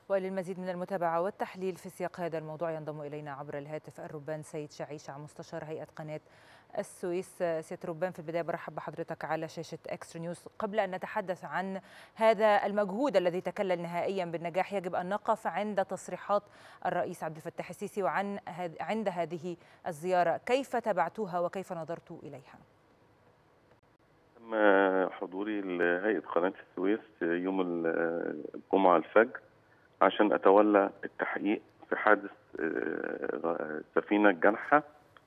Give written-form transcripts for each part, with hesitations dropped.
وللمزيد من المتابعة والتحليل في سياق هذا الموضوع ينضم إلينا عبر الهاتف الربان سيد شعيشة مستشار هيئة قناة السويس. سيد ربان، في البداية برحب بحضرتك على شاشة إكسترا نيوز. قبل أن نتحدث عن هذا المجهود الذي تكلل نهائيا بالنجاح، يجب أن نقف عند تصريحات الرئيس عبد الفتاح السيسي عند هذه الزيارة. كيف تابعتوها وكيف نظرتوا إليها؟ تم حضوري لهيئة قناة السويس يوم الجمعة الفجر عشان أتولى التحقيق في حادث سفينة جنحة،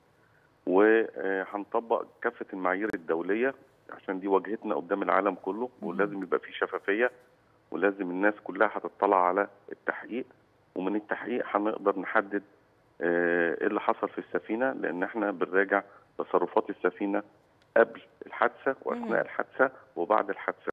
وهنطبق كافة المعايير الدولية عشان دي واجهتنا قدام العالم كله، ولازم يبقى في شفافية، ولازم الناس كلها هتطلع على التحقيق، ومن التحقيق هنقدر نحدد ايه اللي حصل في السفينة، لأن احنا بنراجع تصرفات السفينة قبل الحادثة وأثناء الحادثة وبعد الحادثة.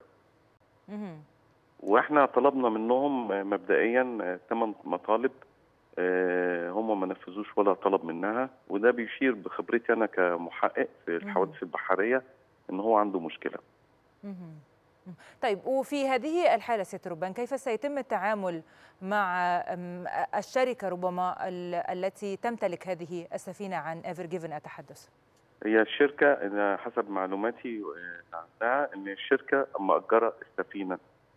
واحنا طلبنا منهم مبدئيا 8 مطالب، هم ما نفذوش ولا طلب منها، وده بيشير بخبرتي انا كمحقق في الحوادث البحرية ان هو عنده مشكلة. طيب، وفي هذه الحالة سيد ربان كيف سيتم التعامل مع الشركة ربما التي تمتلك هذه السفينة عن ايفر جيفن أتحدث؟ هي الشركة حسب معلوماتي عنها ان الشركة مأجرة السفينة،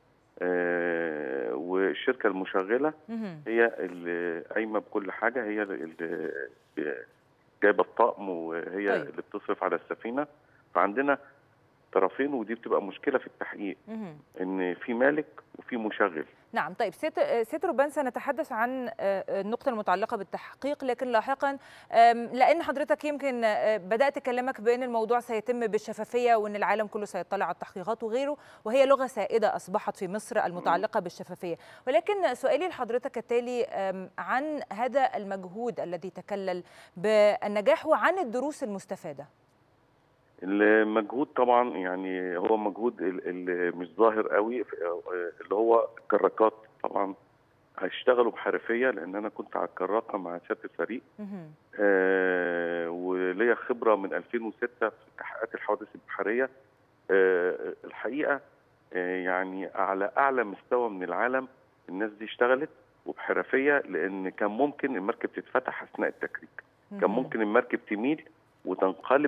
والشركة المشغلة هي اللي قايمة بكل حاجة، هي اللي جايبة الطقم، وهي طيب. اللي بتصرف على السفينة. فعندنا طرفين، ودي بتبقى مشكلة في التحقيق ان في مالك وفي مشغل. نعم. طيب سيد ربان، سنتحدث عن النقطة المتعلقة بالتحقيق، لكن لاحقا لأن حضرتك يمكن بدأت كلامك بأن الموضوع سيتم بالشفافية وأن العالم كله سيطلع على التحقيقات وغيره، وهي لغة سائدة أصبحت في مصر المتعلقة بالشفافية. ولكن سؤالي لحضرتك التالي عن هذا المجهود الذي تكلل بالنجاح وعن الدروس المستفادة. المجهود طبعا يعني هو مجهود اللي مش ظاهر قوي، اللي هو الكراكات طبعا هيشتغلوا بحرفيه، لان انا كنت على الكراكه مع سياده الفريق، وليا خبره من 2006 في تحقيقات الحوادث البحريه. الحقيقه يعني على اعلى مستوى من العالم الناس دي اشتغلت وبحرفيه، لان كان ممكن المركب تتفتح اثناء التكريك، كان ممكن المركب تميل وتنقلب،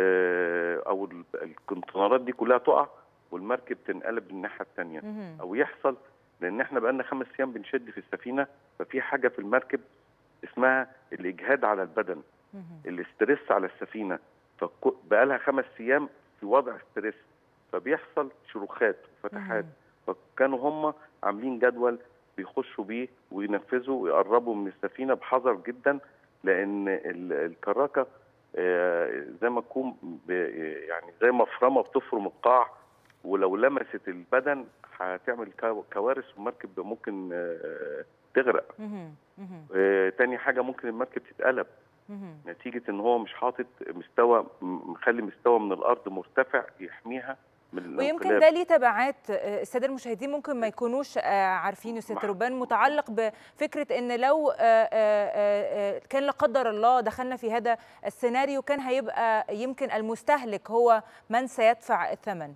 او الكونتينرات دي كلها تقع والمركب تنقلب للناحيه الثانيه، او يحصل، لان احنا بقالنا 5 ايام بنشد في السفينه، ففي حاجه في المركب اسمها الاجهاد على البدن، الاسترس على السفينه، فبقالها 5 ايام في وضع استرس، فبيحصل شروخات وفتحات. فكانوا هم عاملين جدول بيخشوا بيه وينفذوا ويقربوا من السفينه بحذر جدا، لان الكراكه زي ما تكون يعني زي مفرمه بتفرم القاع، ولو لمست البدن هتعمل كوارث، والمركب ممكن تغرق. تاني حاجه ممكن المركب تتقلب نتيجه ان هو مش حاطط مستوى، مخلي مستوى من الارض مرتفع يحميها من الانقلاب. ويمكن ده ليه تبعات الساده المشاهدين ممكن ما يكونوش عارفين يا سياده ربان، متعلق بفكره ان لو كان لا قدر الله دخلنا في هذا السيناريو كان هيبقى يمكن المستهلك هو من سيدفع الثمن.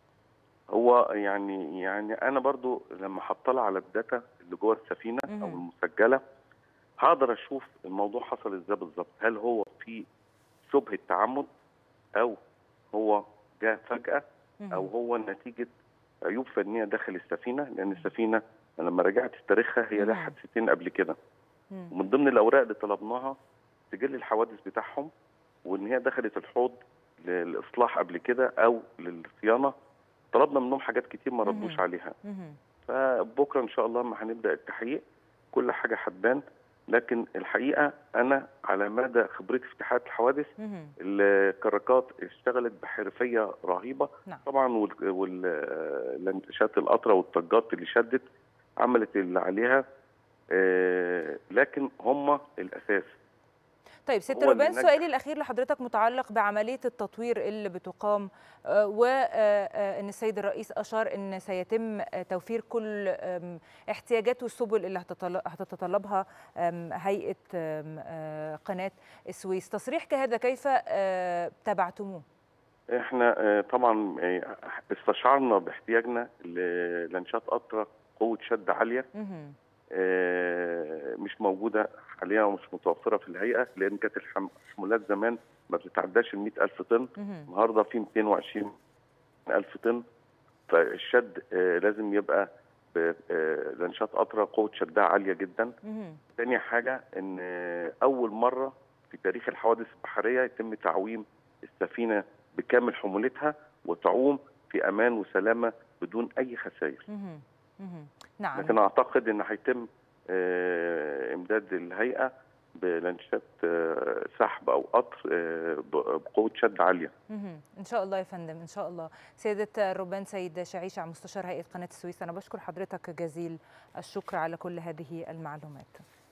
هو يعني انا برضو لما هطلع على الداتا اللي جوه السفينه او المسجله هقدر اشوف الموضوع حصل ازاي بالظبط، هل هو في شبهه تعمد، او هو جاء فجاه، او هو نتيجه عيوب فنيه داخل السفينه، لان السفينه لما رجعت تاريخها هي لها حادثتين قبل كده، ومن ضمن الاوراق اللي طلبناها سجل الحوادث بتاعهم، وان هي دخلت الحوض للاصلاح قبل كده او للصيانه. طلبنا منهم حاجات كتير ما ردوش عليها. فبكره ان شاء الله ما هنبدا التحقيق كل حاجه هتبان، لكن الحقيقه انا على مدى خبرتي في تحقيقات الحوادث الكراكات اشتغلت بحرفيه رهيبه. طبعا واللانشات القطره والطجات اللي شدت عملت اللي عليها، لكن هم الاساس. طيب سيادة ربان، سؤالي الأخير لحضرتك متعلق بعملية التطوير اللي بتقام، وأن السيد الرئيس أشار أن سيتم توفير كل احتياجات والسبل اللي هتتطلبها هيئة قناة السويس. تصريح كهذا كيف تابعتموه؟ احنا طبعا استشعرنا باحتياجنا للانشات قطره قوه شد عاليه، مش موجوده حاليا ومش متوفره في الهيئه، لان كانت الحمولات زمان ما بتتعداش ال 100,000 طن. النهارده في 220,000 طن. فالشد لازم يبقى لانشات قطره قوه شدها عاليه جدا. تاني حاجه ان اول مره في تاريخ الحوادث البحريه يتم تعويم السفينه بكامل حمولتها وتعوم في امان وسلامه بدون اي خسائر. نعم. لكن اعتقد ان هيتم امداد الهيئه بلانشات سحب او قطر بقوه شد عاليه. ان شاء الله يا فندم، ان شاء الله. سياده الربان سيد شعيشة، مستشار هيئه قناه السويس، انا بشكر حضرتك جزيل الشكر على كل هذه المعلومات.